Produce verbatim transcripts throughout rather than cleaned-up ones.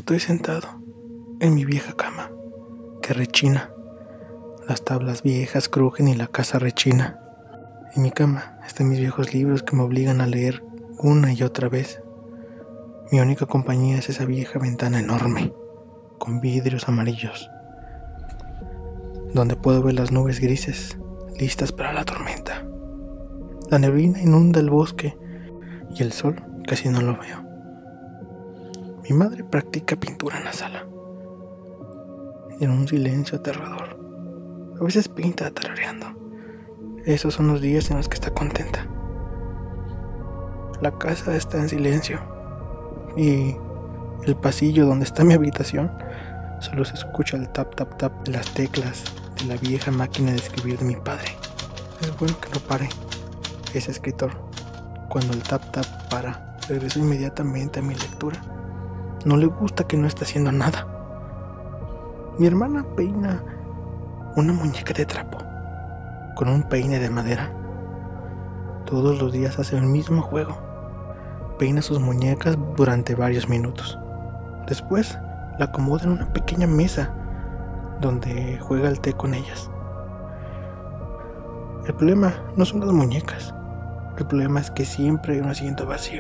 Estoy sentado en mi vieja cama, que rechina. Las tablas viejas crujen y la casa rechina. En mi cama están mis viejos libros que me obligan a leer una y otra vez. Mi única compañía es esa vieja ventana enorme, con vidrios amarillos, donde puedo ver las nubes grises, listas para la tormenta. La neblina inunda el bosque y el sol casi no lo veo. Mi madre practica pintura en la sala, en un silencio aterrador. A veces pinta tarareando. Esos son los días en los que está contenta. La casa está en silencio y el pasillo donde está mi habitación solo se escucha el tap tap tap de las teclas de la vieja máquina de escribir de mi padre. Es bueno que no pare ese escritor. Cuando el tap tap para, regreso inmediatamente a mi lectura. No le gusta que no esté haciendo nada. Mi hermana peina una muñeca de trapo con un peine de madera. Todos los días hace el mismo juego. Peina sus muñecas durante varios minutos. Después la acomoda en una pequeña mesa donde juega el té con ellas. El problema no son las muñecas. El problema es que siempre hay un asiento vacío,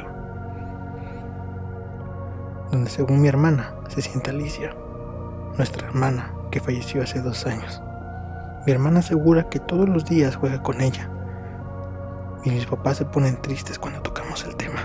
donde según mi hermana se sienta Alicia, nuestra hermana que falleció hace dos años. Mi hermana asegura que todos los días juega con ella y mis papás se ponen tristes cuando tocamos el tema.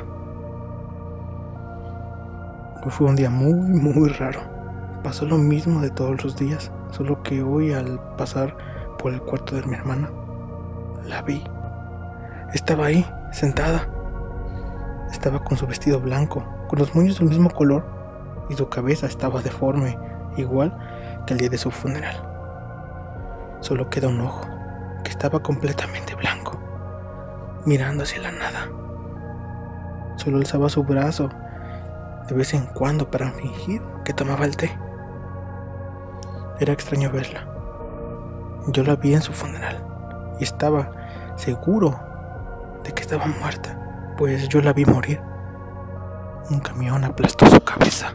Hoy fue un día muy muy raro. Pasó lo mismo de todos los días, solo que hoy al pasar por el cuarto de mi hermana, la vi. Estaba ahí, sentada. Estaba con su vestido blanco, con los moños del mismo color, y su cabeza estaba deforme, igual que el día de su funeral. Solo queda un ojo, que estaba completamente blanco, mirando hacia la nada. Solo alzaba su brazo de vez en cuando para fingir que tomaba el té. Era extraño verla. Yo la vi en su funeral y estaba seguro de que estaba muerta, pues yo la vi morir. Un camión aplastó su cabeza.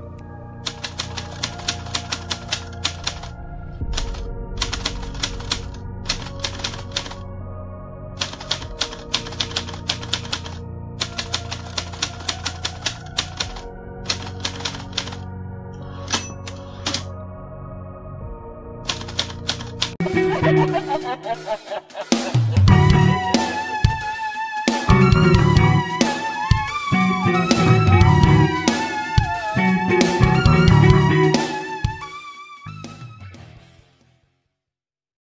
Ha ha ha ha ha!